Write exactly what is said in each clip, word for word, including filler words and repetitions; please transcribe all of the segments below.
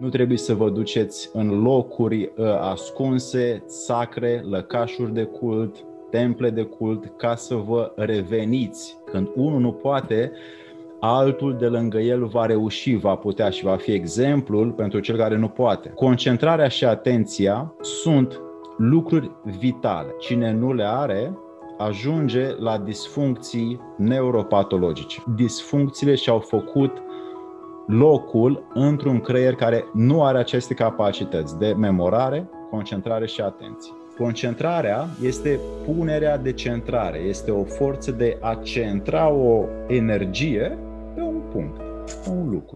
Nu trebuie să vă duceți în locuri uh, ascunse, sacre, lăcașuri de cult, temple de cult, ca să vă reveniți. Când unul nu poate, altul de lângă el va reuși, va putea și va fi exemplul pentru cel care nu poate. Concentrarea și atenția sunt lucruri vitale. Cine nu le are, ajunge la disfuncții neuropatologice. Disfuncțiile și-au făcut locul într-un creier care nu are aceste capacități de memorare, concentrare și atenție. Concentrarea este punerea de centrare, este o forță de a centra o energie pe un punct, pe un lucru.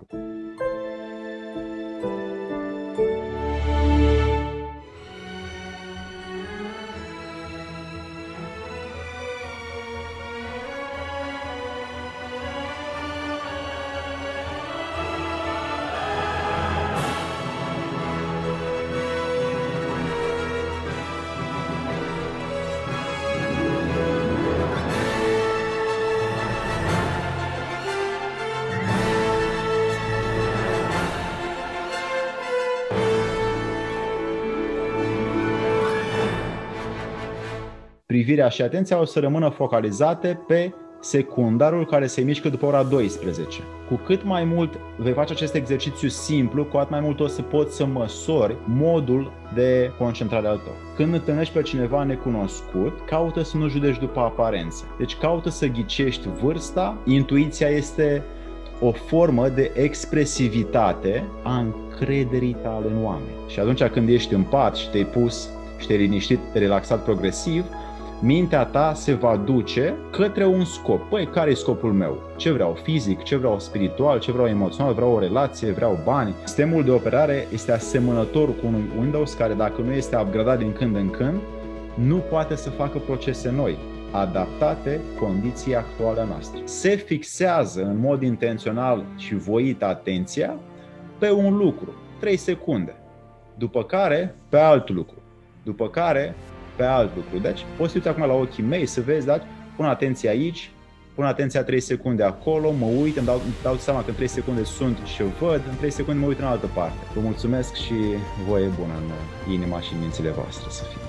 Privirea și atenția o să rămână focalizate pe secundarul care se mișcă după ora douăsprezece. Cu cât mai mult vei face acest exercițiu simplu, cu atât mai mult o să poți să măsori modul de concentrare al tău. Când întâlnești pe cineva necunoscut, caută să nu judeci după aparențe. Deci caută să ghicești vârsta. Intuiția este o formă de expresivitate a încrederii tale în oameni. Și atunci când ești în pat și te-ai pus și te-ai liniștit, relaxat progresiv, mintea ta se va duce către un scop. Păi, care e scopul meu? Ce vreau fizic? Ce vreau spiritual? Ce vreau emoțional? Vreau o relație? Vreau bani? Sistemul de operare este asemănător cu un Windows care, dacă nu este upgradat din când în când, nu poate să facă procese noi, adaptate condiției actuale noastre. Se fixează în mod intențional și voit atenția pe un lucru, trei secunde, după care pe alt lucru, după care pe alt lucru. Deci poți să uiți acum la ochii mei să vezi, da? Pun atenție aici, pun atenția trei secunde acolo, mă uit, îmi dau, îmi dau seama că în trei secunde sunt și văd, în trei secunde mă uit în altă parte. Vă mulțumesc și voie bună în inima și în mințile voastre să fie.